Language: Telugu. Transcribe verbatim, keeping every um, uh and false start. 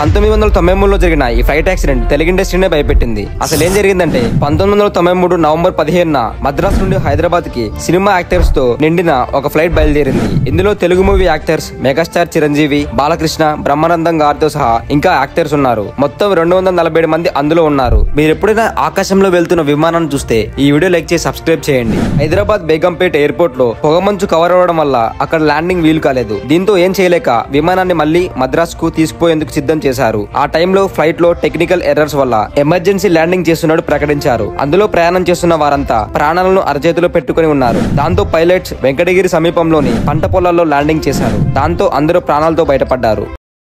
పంతొమ్మిది వందల తొంభై మూడులో జరిగిన ఈ ఫ్లైట్ యాక్సిడెంట్ తెలుగు ఇండస్ట్రీనే భయపెట్టింది. అసలు ఏం జరిగిందంటే పంతొమ్మిది వందల తొంభై మూడు నవంబర్ పదిహేనున మద్రాస్ నుండి హైదరాబాద్ కి సినిమా యాక్టర్స్ తో నిండిన ఒక ఫ్లైట్ బయలుదేరింది. ఇందులో Telugu movie actors megastar Chiranjeevi, Balakrishna, Brahmanandam గారితో సహా ఇంకా యాక్టర్స్ ఉన్నారు. మొత్తం రెండు వందల నలభై ఏడు మంది అందులో ఉన్నారు. మీరు ఎప్పుడైనా ఆకాశంలో వెళ్తున్న విమానాన్ని చూస్తే ఈ వీడియో లైక్ చేసి సబ్స్క్రైబ్ చేయండి. హైదరాబాద్ బేగంపేట ఎయిర్పోర్ట్ లో పొగమంచు కవర్ అవ్వడం వల్ల అక్కడ ల్యాండింగ్ వీలు కాలేదు. దీంతో ఏం చేయలేక విమానాన్ని మళ్లీ మద్రాస్ కు తీసుకుపోయేందుకు సిద్ధం చేశారు. ఆ టైంలో ఫ్లైట్ లో టెక్నికల్ ఎర్రర్స్ వల్ల ఎమర్జెన్సీ ల్యాండింగ్ చేస్తున్నట్టు ప్రకటించారు. అందులో ప్రయాణం చేస్తున్న వారంతా ప్రాణాలను అరచేతిలో పెట్టుకుని ఉన్నారు. దాంతో పైలట్స్ వెంకటగిరి సమీపంలోని పంట పొలాల్లో ల్యాండింగ్ చేశారు. దాంతో అందరూ ప్రాణాలతో బయటపడ్డారు.